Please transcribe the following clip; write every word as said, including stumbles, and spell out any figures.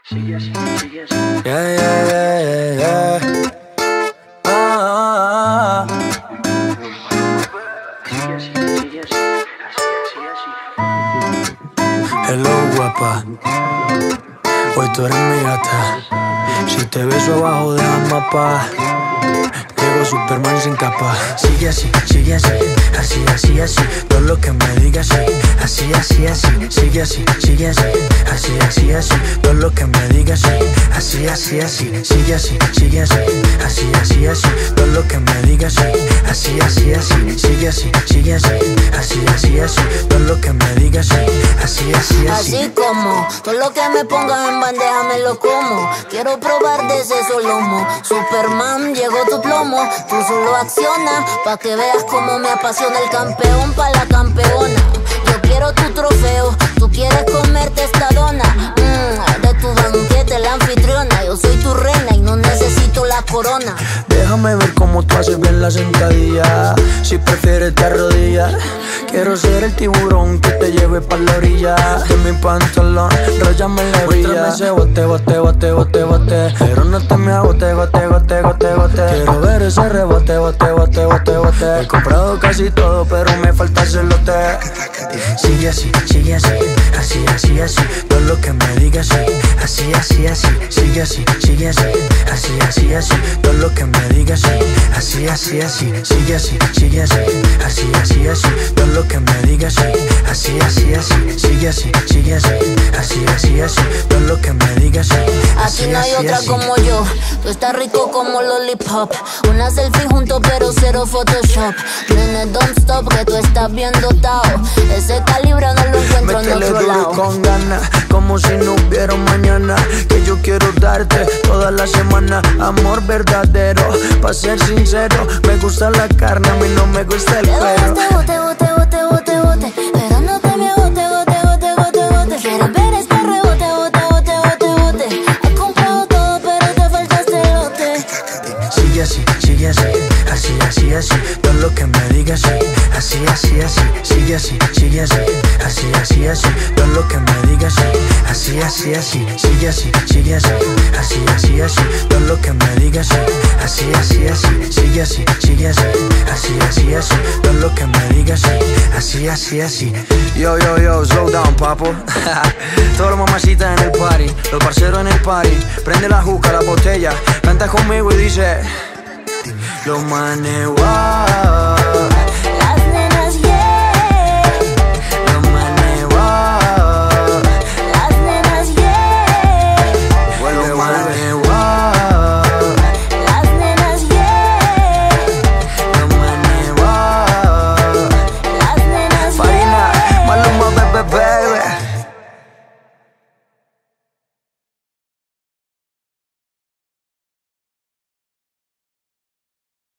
Sigue así, sigue así. Yeah, yeah, yeah, yeah, yeah. Ah, ah, ah. Sigue así, sigue así. Así, así, así. Hello, guapa. Hoy tú eres mi gata. Si te beso abajo, deja mapa. Llegó Superman sin capa. Sigue así, sigue así, así, así, así. Todo lo que me digas, sí. Así, así, así. Sigue así, sigue así, así, así, así. Todo lo que me digas, sí. Así, así, así. Sigue así, sigue así, así, así, así. Todo lo que me digas, sí. Así, así, así. Sigue así, sigue así, así, así, así. Todo lo que me digas, sí. Así, así, así. Así como todo lo que me pongas en bandeja me lo como. Quiero probar de ese solomo. Superman, llegó tu plomo. Tú solo acciona pa' que veas cómo me apasiona el campeón pa' la campeona. Yo quiero tu trofeo, tú quieres comerte esta dona. Mmm, de tu banquete la anfitriona. Yo soy tu reina y no necesito la corona. Déjame ver cómo tú haces bien la sentadilla. Si prefieres te arrodillas. Quiero ser el tiburón que te lleve pa' la orilla de mi pantalón, róllame la brilla. Muéstrame ese bote, bote, bote, bote, bote. Pero no te me agote, gote, gote, gote, gote. Quiero ver ese rebote, bote, bote, bote, bote. He comprado casi todo, pero me falta el celote. Sigue así, sigue así, así, así, así. Todo lo que me digas, sí. Así, así, así. Sigue así, sigue así, así, así, así. Todo lo que me digas, sí. Así, así, así. Sigue así, sigue así, así, así, así. Todo lo que me digas, sí. Así, así, así. Sigue así, sigue así, así, así, así. Todo lo que me digas, sí. Aquí no hay otra como yo. Tú estás rico como lollipop. Una selfie juntos pero cero Photoshop. Nene, don't stop que tú estás bien dotado. Ese calibre no lo encuentro en otro lado. Con ganas, como si no hubiera un mañana. Que yo quiero darte toda la semana. Amor verdadero, pa' ser sincero. Me gusta la carne, a mí no me gusta el cuero. Bote, bote, bote, bote, bote, bote. Pero no te me bote, bote, bote, bote, bote. Quieres ver este rebote, bote, bote, bote, bote. He comprado todo pero te falta este lote. Sigue así, sigue así, así, así, así. Todo lo que me digas, sí. Así, así, así. Sigue así, sigue así, así, así, así. Todo lo que me digas, sí. Así, así, así. Sigue así, sigue así, así, así, así. Todo lo que me digas, sí. Así, así, así. Sigue así, sigue así, así, así, así. Todo lo que me digas, sí. Así, así, así. Yo, yo, yo, slow down, papo. Todas las mamacitas en el party, los parceros en el party. Prende la juca, la botella, canta conmigo y dice: los manes, wow.